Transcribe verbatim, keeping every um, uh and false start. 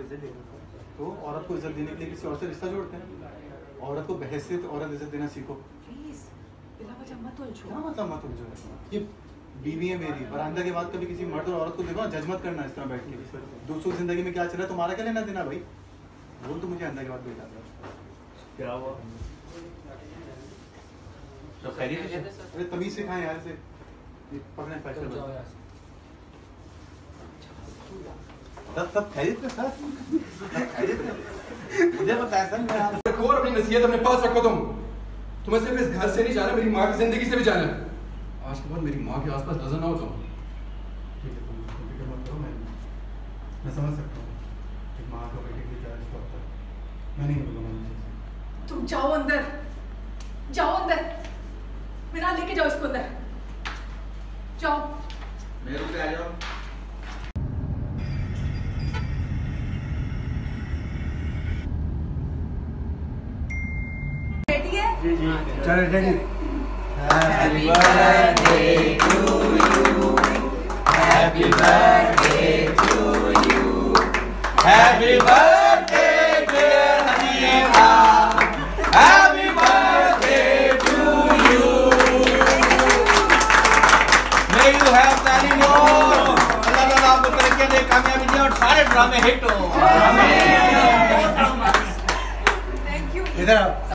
इज्जत देगा। तो औरत को इज्जत देने के लिए किसी और से रिश्ता जोड़ते हैं? औरत को बहैसियत औरत इज्जत देना सीखो। प्लीज बिला वजह मत उलझो। क्या मतलब मत उलझो? ये बीवी है मेरी, बरामदा के बाद कभी किसी मर्द और औरत को देखो, जज मत करना इस तरह बैठ के। दूसरों की जिंदगी में क्या चल रहा है तुम्हारा क्या लेना देना भाई? बोल तो मुझे अंदर के बाद बेटा क्या हुआ? तो खैरियत है? अरे तमीज सिखाएं यार से। पकड़े पैसे सब सब खैरियत के साथ सब खैरियत है। मुझे बताया सर मैं आप रखो और अपनी नसीहत अपने पास रखो। तुम तुम्हें सिर्फ इस घर से नहीं जाना, मेरी माँ की जिंदगी से भी जाना है। आज के बाद मेरी माँ के आसपास नजर ना हो तुम। ठीक है, तुम फिक्र मत करो। मैं मैं समझ सकता हूँ कि माँ का बेटे की क्या रिश्ता होता है। मैं नहीं बोलूँगा। तुम जाओ अंदर, जाओ अंदर, मेरा लेके जाओ इसको अंदर, जाओ। मेरे रूम पे आ जाओ। रेडी है? जी जी चलो ready. Happy birthday to you. Happy birthday to you. Happy birthday dear Hanifa. Happy birthday to you. May you have many more. Allah ताला आपको तरक्की दे, कामयाबी दे और सारे ड्रामे हिट हो। Thank you. इधर